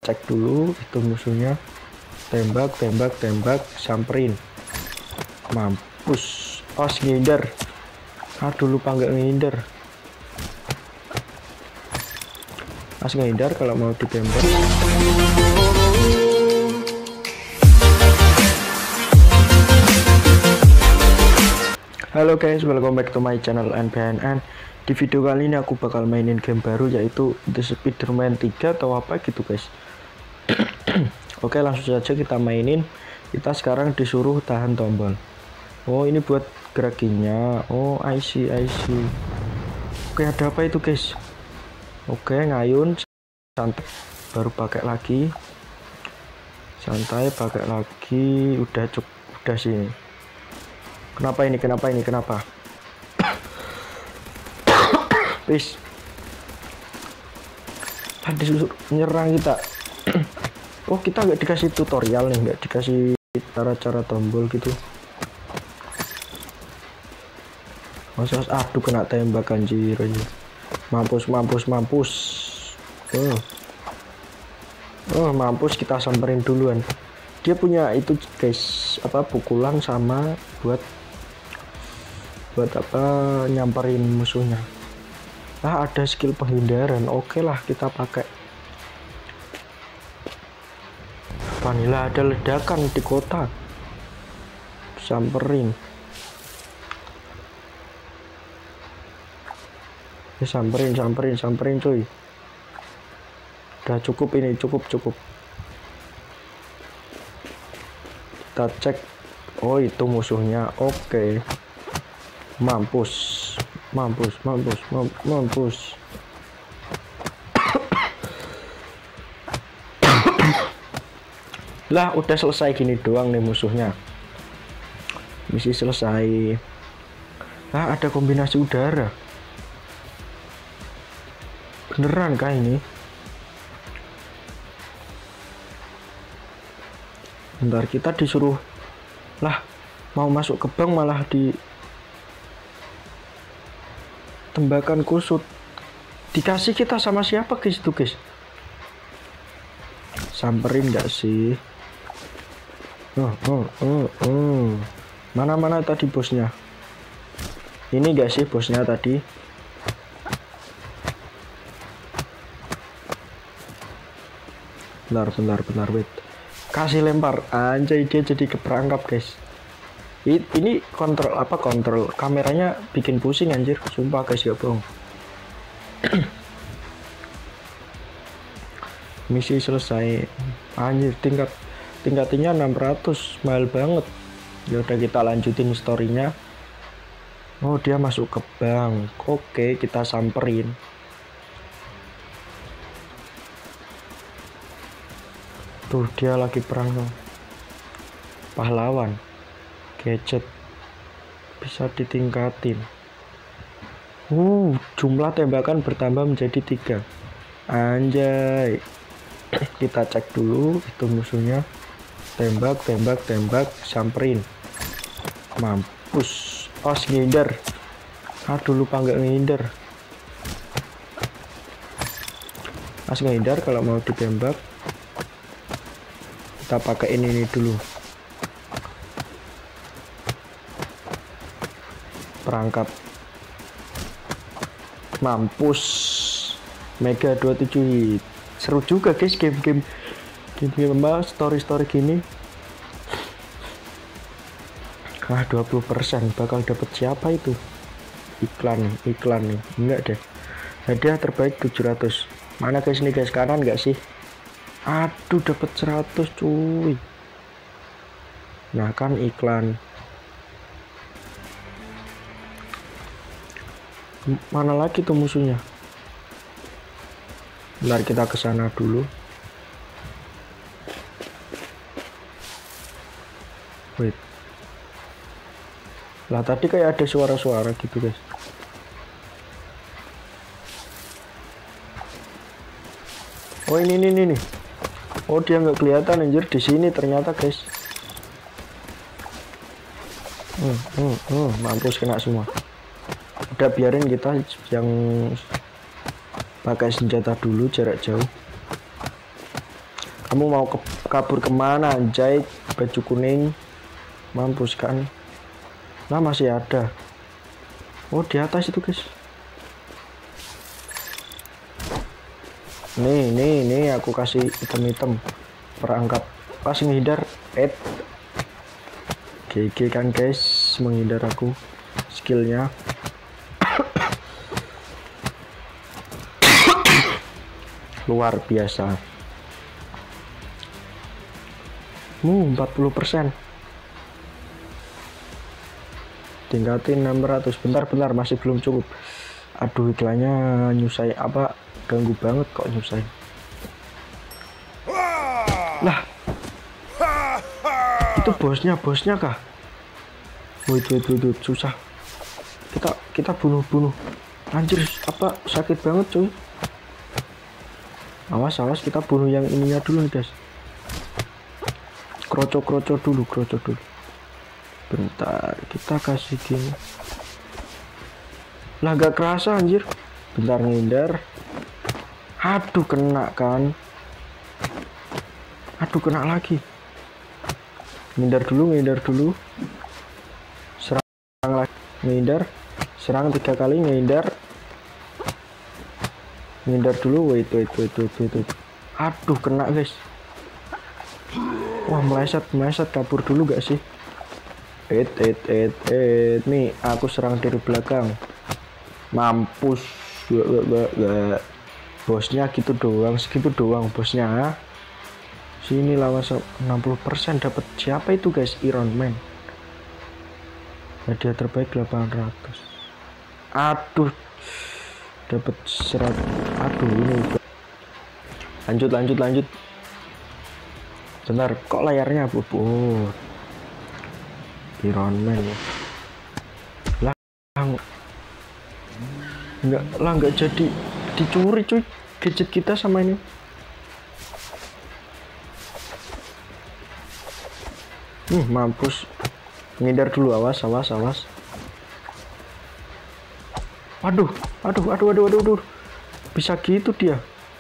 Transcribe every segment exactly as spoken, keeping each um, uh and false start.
cek dulu itu musuhnya. Tembak, tembak, tembak, samperin. Mampus. Pas ngindar. Aduh, lupa nggak ngindar. Pas ngindar kalau mau ditembak. Halo guys, welcome back to my channel N P N N. Di video kali ini aku bakal mainin game baru yaitu The Spider-Man tiga atau apa gitu guys. Oke, langsung saja kita mainin. Kita sekarang disuruh tahan tombol. Oh, ini buat gerakinya. Oh, I see, I see. Oke, ada apa itu guys? Oke, ngayun santai, baru pakai lagi. Santai, pakai lagi. Udah cukup, udah sih. Kenapa ini? Kenapa ini? Kenapa? Please. Tadi suruh nyerang kita. Oh, kita nggak dikasih tutorial nih, nggak dikasih cara-cara tombol gitu. Masa aduh kena tembak anjir aja. Mampus, mampus, mampus. Oh. Oh, mampus, kita samperin duluan. Dia punya itu guys, apa pukulan sama buat buat apa nyamperin musuhnya. Ah, ada skill penghindaran. Oke lah, kita pakai. Vanilla, ada ledakan di kota. Samperin. Ya, samperin, samperin, samperin cuy. Udah cukup ini, cukup, cukup. Kita cek. Oh, itu musuhnya. Oke. Mampus. Mampus, mampus, mampus. Lah, udah selesai gini doang nih musuhnya. Misi selesai. Nah, ada kombinasi udara. Beneran kah ini? Bentar, kita disuruh. Lah, mau masuk ke bank malah di tembakan kusut. Dikasih kita sama siapa guys itu guys? Samperin nggak sih? Oh, oh, oh, oh. Mana-mana tadi bosnya? Ini gak sih bosnya tadi? Bentar, bentar, bentar, wait. Kasih lempar, anjay dia jadi keperangkap guys. Ini kontrol apa kontrol kameranya bikin pusing anjir, sumpah guys, gak bohong. Misi selesai, anjir tingkat tingkatnya enam ratus, mahal banget. Ya udah, kita lanjutin storynya. Oh, dia masuk ke bank. Oke, kita samperin. Tuh, dia lagi perang pahlawan. Gadget bisa ditingkatin. Uh, jumlah tembakan bertambah menjadi tiga. Anjay. Kita cek dulu itu musuhnya. Tembak, tembak, tembak, samperin. Mampus. Pas ngindar. Aduh, lupa nggak ngindar. Pas ngindar kalau mau ditembak. Kita pakai ini, ini dulu. Perangkap. Mampus. Mega dua puluh tujuh hit. Seru juga guys game-game game-game apa story-story gini. Ah, dua puluh persen bakal dapat siapa itu? Iklan nih, iklan nih. Enggak deh. Hadiah terbaik tujuh ratus. Mana guys nih guys, kanan enggak sih? Aduh, dapat seratus cuy. Nah, kan iklan. Mana lagi tuh musuhnya? Bentar, kita ke sana dulu. Wait. Lah, tadi kayak ada suara-suara gitu, guys. Oh, ini ini ini. Oh, dia nggak kelihatan anjir di sini ternyata, guys. Hmm, hmm, hmm, mampus kena semua. Udah, biarin kita yang pakai senjata dulu jarak jauh. Kamu mau ke kabur kemana anjay? Baju kuning. Mampus kan. Nah masih ada. Oh di atas itu guys. Nih nih nih aku kasih item-item perangkap pas menghindar. Eh G G kan guys, menghindar aku skillnya. Luar biasa. Mu empat puluh persen. Tingkatin enam ratus. Bentar-bentar masih belum cukup. Aduh iklannya nyusai apa? Ganggu banget kok nyusai. Lah. Itu bosnya, bosnya kah? Wait, wait, wait, wait, susah. Kita kita bunuh-bunuh. Anjir, apa sakit banget cuy. Awas, awas kita bunuh yang ininya dulu nih guys. Kroco-kroco dulu, kroco dulu. Bentar, kita kasih gini. Lah gak kerasa anjir. Bentar ngindar. Aduh kena kan. Aduh kena lagi. Ngindar dulu, ngindar dulu. Serang lagi, ngindar. Serang tiga kali, ngindar. Ngindar dulu, wait, wait, wait, wait, wait, wait. Aduh kena guys. Wah meleset, meleset, kabur dulu gak sih? Et, et, et, et. Nih aku serang dari belakang. Mampus. Gak, gak, gak, gak. Bosnya gitu doang, segitu doang bosnya. Sini lawan enam puluh persen dapat siapa itu guys? Iron Man. Hadiah terbaik delapan ratus. Aduh. Dapat seratus. Aduh ini. Lanjut lanjut lanjut. Bentar, kok layarnya bubut? Iron Man ya. Lah enggak lah enggak jadi dicuri cuy gadget kita sama ini. Hmm, mampus. Ngindar dulu, awas, awas, awas. Waduh, aduh, aduh, aduh, aduh, aduh. Bisa gitu dia.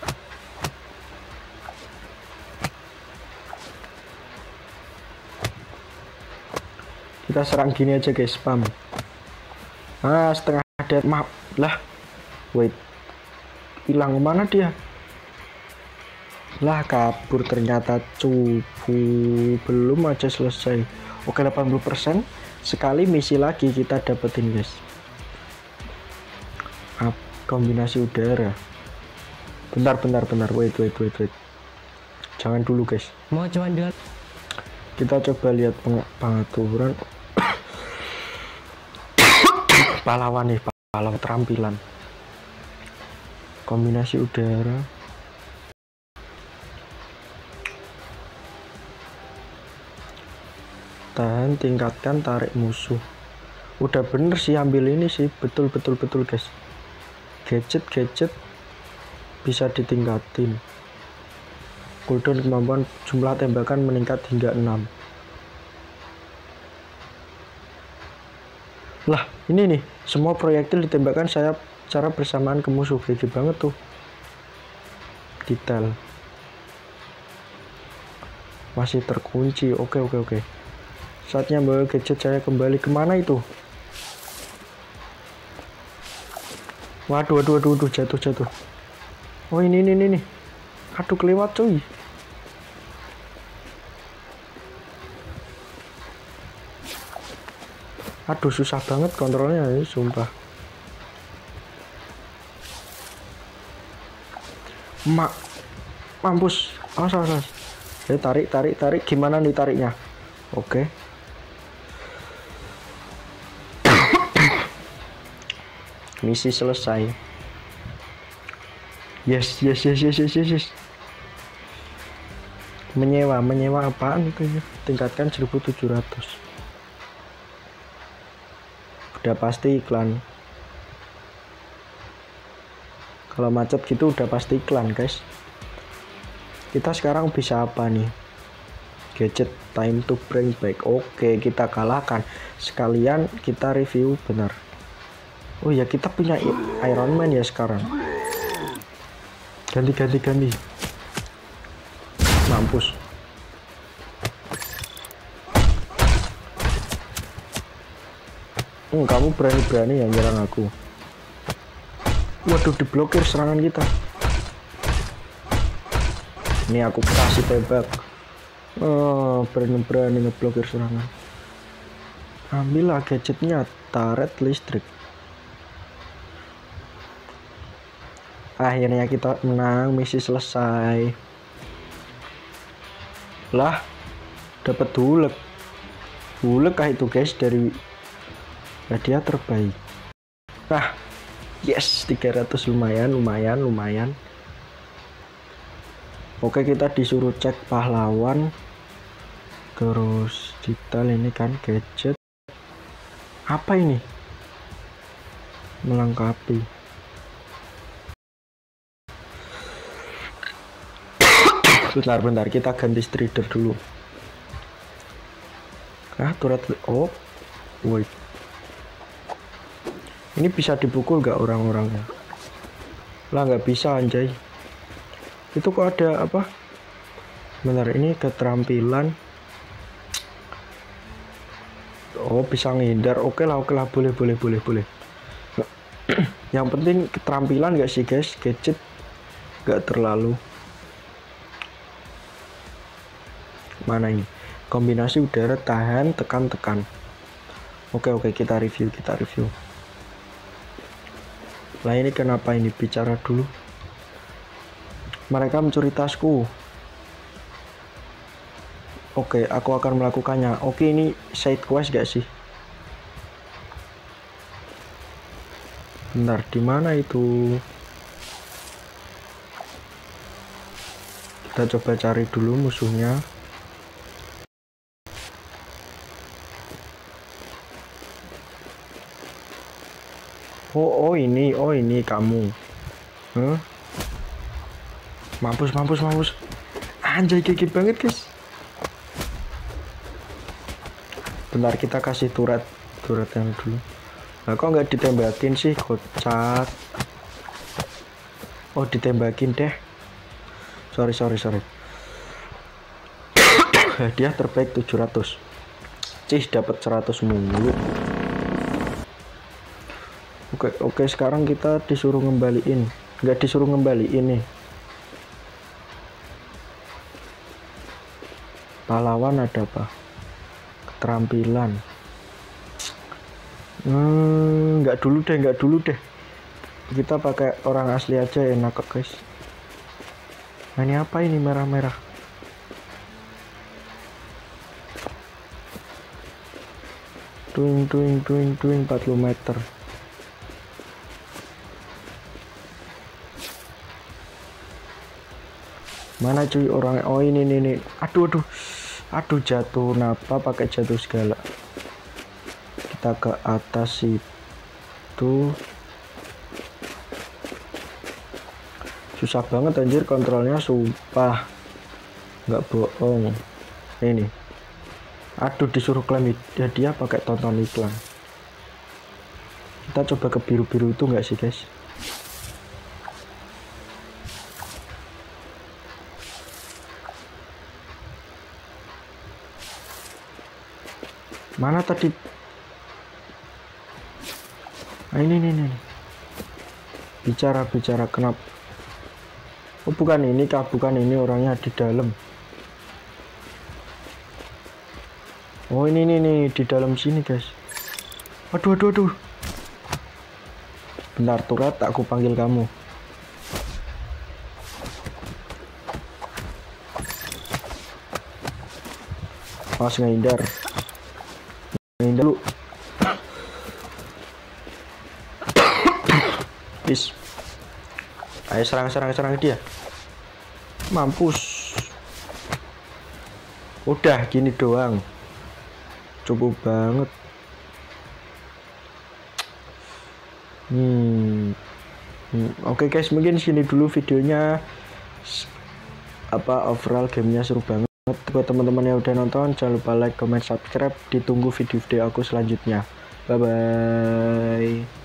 Kita serang gini aja guys, spam. Ah, setengah dead map. Lah. Wait. Hilang kemana dia? Lah kabur ternyata cupu. Belum aja selesai. Oke delapan puluh persen. Sekali misi lagi kita dapetin guys. Up, kombinasi udara. Bentar bentar bentar. Wait wait wait wait. Jangan dulu guys. Mau cuman dengan. Kita coba lihat peng pengaturan. Pahlawan nih, pahlawan keterampilan. Kombinasi udara. Tahan, tingkatkan, tarik musuh. Udah bener sih ambil ini sih, betul betul betul guys. Gadget gadget bisa ditingkatin. Cooldown kemampuan jumlah tembakan meningkat hingga enam. Lah ini nih, semua proyektil ditembakkan saya cara bersamaan ke musuh. Gede banget tuh. Detail. Masih terkunci. Oke oke oke. Saatnya bawa gadget saya kembali. Kemana itu? Waduh, waduh, waduh, waduh, jatuh, jatuh. Oh ini, ini, ini. Aduh, kelewat cuy. Aduh, susah banget kontrolnya ini, sumpah. Mak, mampus. Awas, awas, awas. Ya, tarik, tarik, tarik. Gimana nih tariknya? Oke. Misi selesai. Yes, yes, yes, yes, yes, yes, yes. Menyewa, menyewa apaan itu ya? Tingkatkan seribu tujuh ratus. Udah pasti iklan. Kalau macet gitu udah pasti iklan, guys. Kita sekarang bisa apa nih? Gadget time to bring back. Oke, kita kalahkan. Sekalian kita review benar. Oh ya, kita punya Iron Man ya sekarang. Ganti ganti ganti. Mampus. Hmm, kamu berani-berani yang nyerang aku. Waduh, diblokir serangan kita. Ini aku kasih tembak. Oh, berani-berani ngeblokir serangan. Ambillah gadgetnya, turret listrik. Akhirnya kita menang, misi selesai. Lah, dapat hulek. Hulek kah itu guys, dari hadiah terbaik. Nah, yes, tiga ratus, lumayan, lumayan, lumayan. Oke, kita disuruh cek pahlawan. Terus detail ini kan gadget. Apa ini? Melengkapi. Bentar-bentar, kita ganti strider dulu. Ah, turret. Oh, wait. Ini bisa dipukul gak orang-orangnya? Lah, nggak bisa anjay. Itu kok ada apa? Bentar, ini keterampilan. Oh, bisa ngindar. Oke lah, oke lah, boleh, boleh, boleh, boleh. Yang penting keterampilan gak sih guys? Gadget gak terlalu. Mana ini? Kombinasi udara tahan, tekan, tekan. Oke, oke, kita review, kita review. Lah ini kenapa ini? Bicara dulu. Mereka mencuri tasku. Oke, aku akan melakukannya. Oke, ini side quest gak sih? Bentar, di mana itu? Kita coba cari dulu musuhnya. Oh, oh ini, oh ini kamu. Huh? Mampus, mampus, mampus. Anjay, gigi banget guys. Bentar, kita kasih turret, turret yang dulu. Nah, kok nggak ditembakin sih, kocak. Oh, ditembakin deh. Sorry, sorry, sorry. Hadiah terbaik tujuh ratus. Cih, dapat seratus mulu. Oke, oke, sekarang kita disuruh ngembaliin. Nggak disuruh ngembaliin nih. Pahlawan ada apa? Keterampilan. Hmm, nggak dulu deh, nggak dulu deh. Kita pakai orang asli aja, enak kok guys. Nah, ini apa ini merah-merah? Tuing, tuing, tuing, tuing, empat puluh meter. Mana cuy orang? Oh ini nih nih. Aduh aduh. Aduh, jatuh. Napa pakai jatuh segala? Kita ke atas itu. Susah banget anjir kontrolnya, sumpah. Nggak bohong. Ini. Aduh, disuruh klaim hadiah pakai tonton iklan. Kita coba ke biru-biru itu nggak sih guys? Mana tadi? Nah, ini nih nih. Bicara bicara kenapa? Oh bukan ini kah? Bukan ini, orangnya di dalam. Oh ini nih nih di dalam sini guys. Aduh aduh aduh. Bentar, turret, aku panggil kamu. Pas ngehindar. Ngehindar dulu. Bis. Ayo serang serang serang dia. Mampus. Udah gini doang. Cukup banget. Hmm. hmm. Oke okay guys, mungkin sini dulu videonya. Apa overall gamenya seru banget. Buat teman-teman yang udah nonton, jangan lupa like, comment, subscribe. Ditunggu video-video aku selanjutnya. Bye bye.